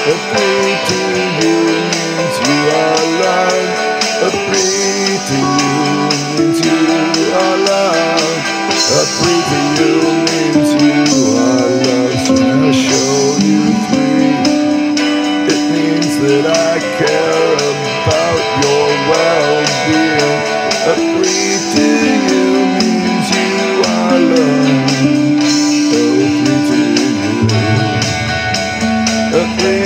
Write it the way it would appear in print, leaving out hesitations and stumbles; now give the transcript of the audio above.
A free to you means you are loved. A free to you means you are loved. A free to you means you are loved. So I'll show you free. It means that I care about your well-being. A free to you means you are loved. Oh, free to you. A free